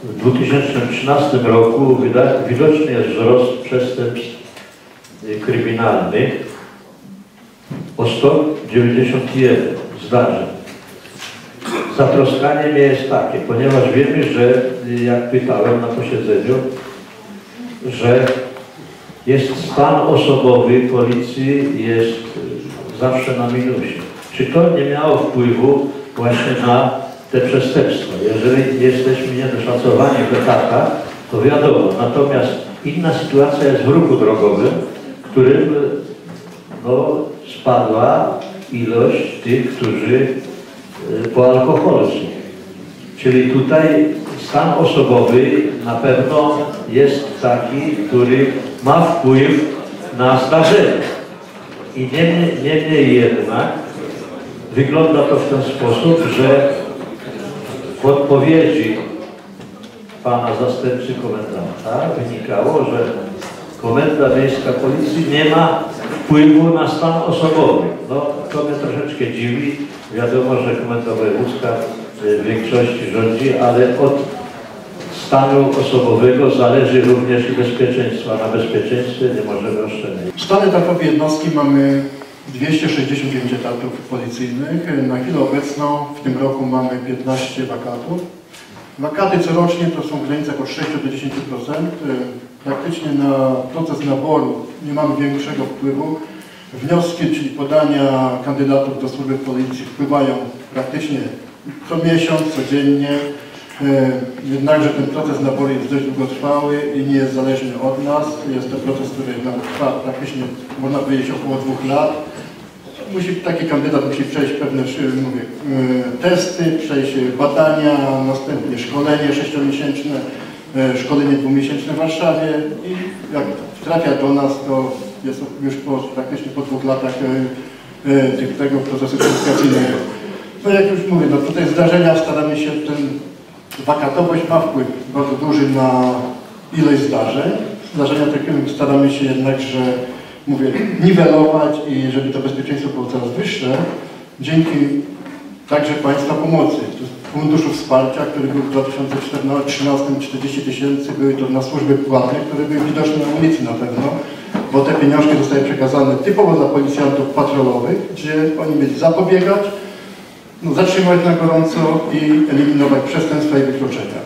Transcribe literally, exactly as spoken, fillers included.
w dwa tysiące trzynastym roku widoczny jest wzrost przestępstw kryminalnych o sto dziewięćdziesiąt jeden zdarzeń. Zatroskanie mnie jest takie, ponieważ wiemy, że jak pytałem na posiedzeniu, że jest stan osobowy policji jest zawsze na minusie. Czy to nie miało wpływu właśnie na te przestępstwa? Jeżeli jesteśmy niedoszacowani w etatach, to wiadomo. Natomiast inna sytuacja jest w ruchu drogowym, w którym no, spadła ilość tych, którzy po alkoholu są. Czyli tutaj stan osobowy na pewno jest taki, który ma wpływ na zdarzenie. I niemniej, niemniej jednak wygląda to w ten sposób, że w odpowiedzi pana zastępcy komendanta wynikało, że Komenda Miejska Policji nie ma wpływu na stan osobowy. No, to mnie troszeczkę dziwi. Wiadomo, że Komenda Wojewódzka w większości rządzi, ale od stanu osobowego zależy również i bezpieczeństwo. A na bezpieczeństwie nie możemy oszczędzić. W stanie etapowej jednostki mamy dwieście sześćdziesiąt dziewięć etatów policyjnych. Na chwilę obecną w tym roku mamy piętnaście wakatów. Wakaty corocznie to są w granicach od sześciu do dziesięciu procent. Praktycznie na proces naboru nie mamy większego wpływu. Wnioski, czyli podania kandydatów do służby policji wpływają praktycznie co miesiąc, codziennie. Jednakże ten proces naboru jest dość długotrwały i nie jest zależny od nas. Jest to proces, który no, trwa praktycznie, można powiedzieć, około dwóch lat. Musi, taki kandydat musi przejść pewne mówię, testy, przejść badania, następnie szkolenie sześciomiesięczne, szkolenie dwumiesięczne w Warszawie i jak trafia do nas, to jest już po, praktycznie po dwóch latach tych, tego procesu kwalifikacyjnego. No jak już mówię, no tutaj zdarzenia staramy się, ten wakatowość ma wpływ bardzo duży na ilość zdarzeń. Zdarzenia takie staramy się jednak, że mówię, niwelować i żeby to bezpieczeństwo było coraz wyższe dzięki także Państwa pomocy. Funduszu Wsparcia, który był w dwa tysiące trzynastym czterdzieści tysięcy, były to na służby płatne, które były widoczne na ulicy na pewno, bo te pieniążki zostały przekazane typowo dla policjantów patrolowych, gdzie oni mieli zapobiegać, no, zatrzymać na gorąco i eliminować przestępstwa i wykroczenia.